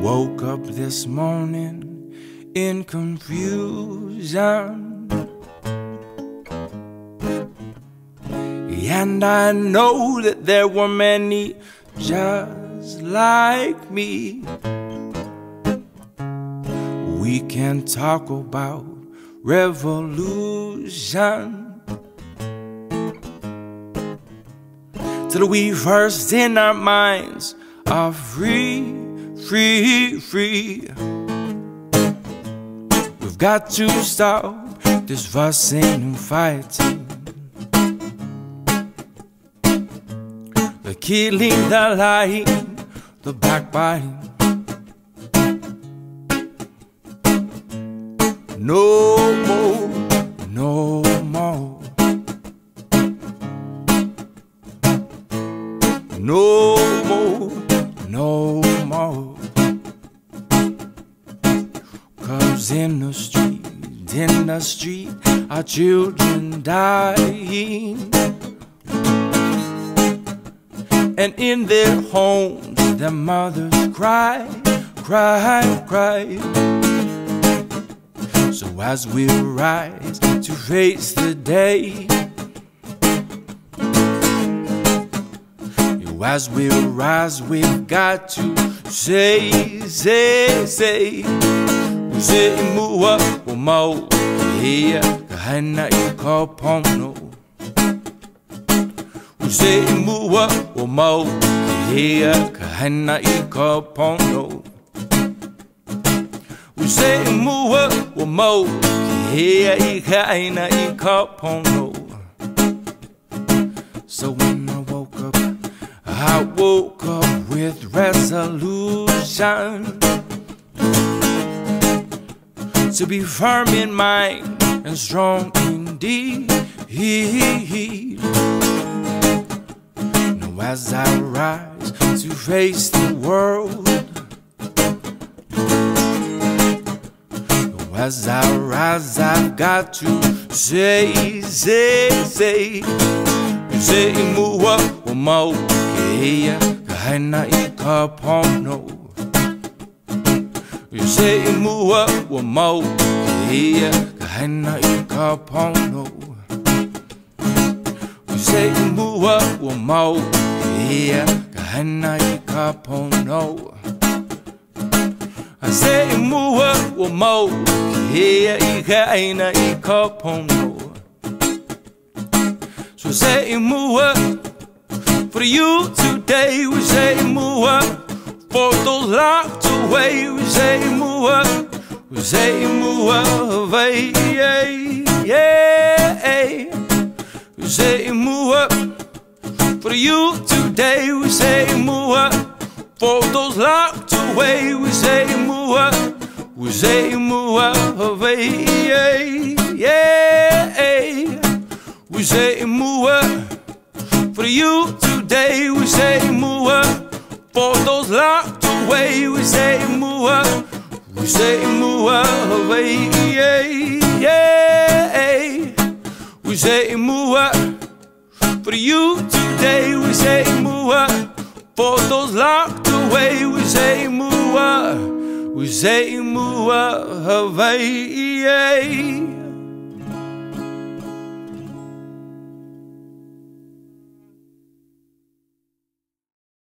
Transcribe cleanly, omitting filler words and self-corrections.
Woke up this morning in confusion, and I know that there were many just like me. We can talk about revolution till we first in our minds are free, free, free. We've got to stop this fussing and fighting, the killing, the lying, the backbiting. No more, no more. No more, no more. 'Cause in the street, our children dying, and in their homes, their mothers cry, cry, cry. So as we rise to face the day, as we rise, we've got to say, mua o mau hea ka hana I ka pono. Say mua o mau hea ka hana I ka pono. Say mua o mau hea I ka hana I ka pono. So when I woke up with resolution to be firm in mind and strong indeed. Now as I rise to face the world, now as I rise, I've got to say mua o mau hea ka hana I ka pono. You say mua o mau hea ka hana I ka pono. You say mua o mau hea ka hana I ka pono. I say mua o mau hea I ka hana I ka pono. So say mua for you today, we say mua. For those locked away, we say mua. We say mua, yeah. We say mua. For you today, we say mua. For those locked away, we say mua. We say mua, yeah. We say mua. For you today, we say mua. For those locked away, we say mua. We say mua, yeah. We say mua. For you today, we say mua. For those locked away, we say mua. We say mua, yeah.